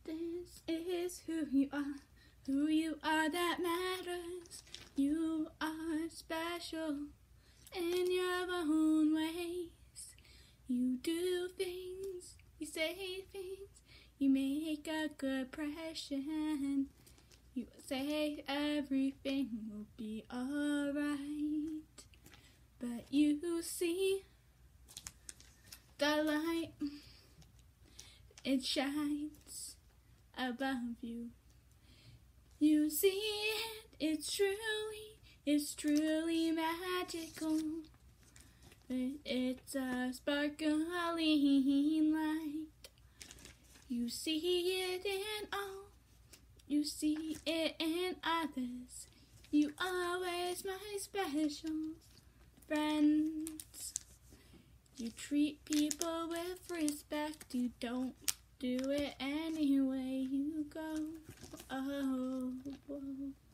This is who you are that matters. You are special in your own ways. You do things, you say things, you make a good impression. You say everything will be alright, but you see the light, it shines above you. You see it, it's truly magical. It's a sparkling light. You see it in all, you see it in others. You always my special friends. You treat people with respect. You don't do it anyway you go. Oh.